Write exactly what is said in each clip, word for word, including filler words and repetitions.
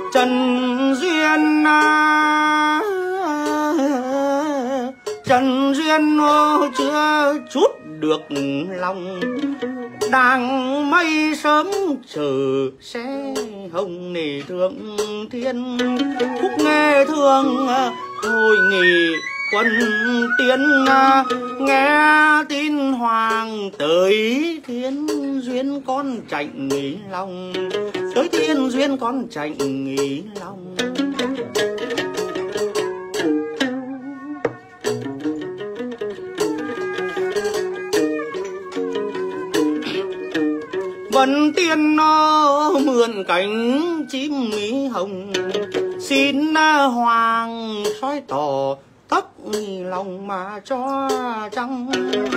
Trần duyên à, Trần duyên chưa chút được lòng, đang mây sớm chờ sẽ hồng nề thượng thiên. Khúc nghe thương hồi nghị quân tiến, nghe tin hoàng tới thiên duyên con chạnh nghĩ lòng, tới thiên duyên con chạnh nghĩ lòng. Vân tiên nó mượn cánh chim mỹ hồng, xin hoàng soi tỏ tóc lòng mà cho trăng.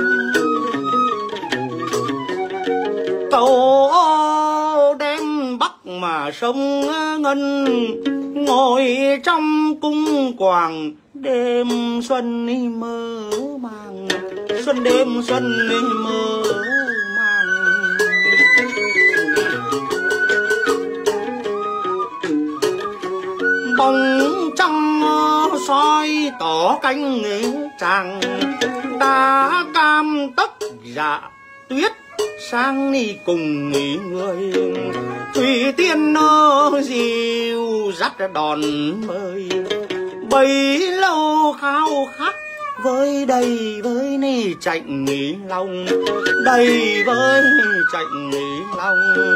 Tàu đem bắc mà sông ngân, ngồi trong cung quàng đêm xuân mơ màng, xuân đêm xuân mơ màng. Bóng trăng soi tỏ cánh tràng, đã cam tóc dạ tuyết sang đi cùng người. Thủy tiên nó dìu dắt đòn bơi, bấy lâu khao khát với đầy với ni chạnh nghĩ lòng, đầy với chạnh nghĩ lòng.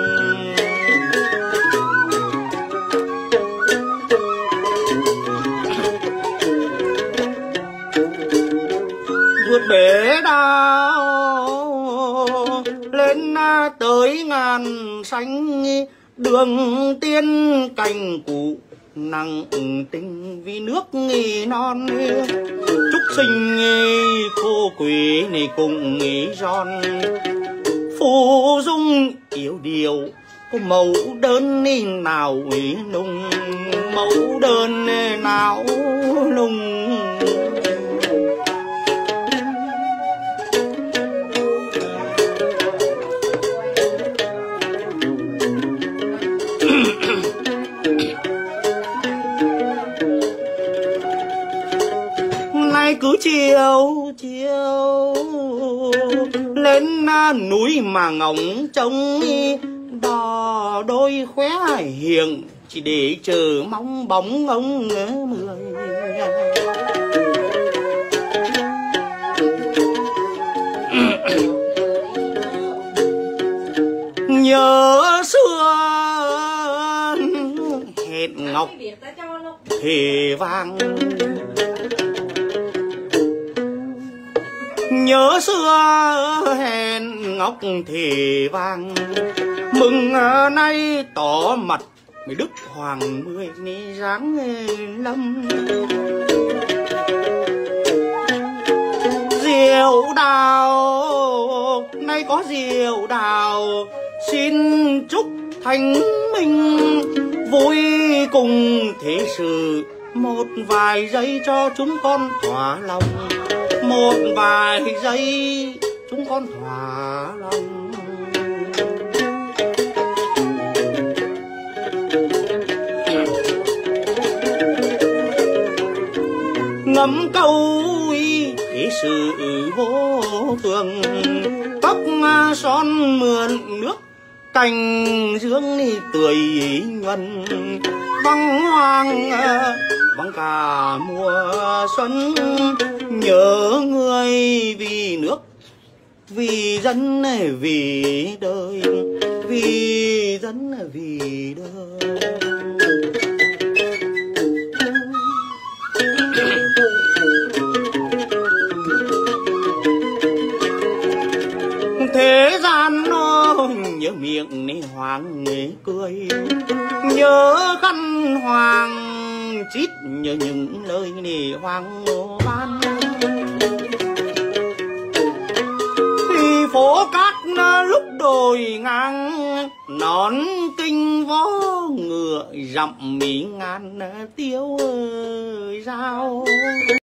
Vượt bể đao lên tới ngàn xanh, đường tiên cành cũ nặng tình vì nước nghỉ non. Trúc sinh khô quỷ này cùng nghỉ giòn, phù dung yếu điều có mẫu đơn nào nung, mẫu đơn nào nung. Nay cứ chiều chiều lên núi mà ngóng trông, đò đôi khóe hiền chỉ để chờ mong bóng ông mười. Nhớ xưa hẹn ngọc thề vang, nhớ xưa hẹn ngọc thề vang. Mừng nay tỏ mặt mày đức hoàng mười ni dáng lâm. Diệu đào nay có diệu đào, xin chúc thanh minh vui cùng thế sự. Một vài giây cho chúng con thỏa lòng, một vài giây chúng con thỏa lòng. Ngắm câu thế sự vô thường, tóc son mượn nước cành dương tươi nhuần. Vắng hoang vắng cả mùa xuân, nhớ người vì nước vì dân vì đời, vì dân vì đời. Thế gian nó nhớ miệng này hoàng này cười, nhớ khăn hoàng chít, nhớ những lời này hoàng ban. Thì phố cát lúc đồi ngang, nón kinh vó ngựa dặm mỹ ngàn tiêu dao.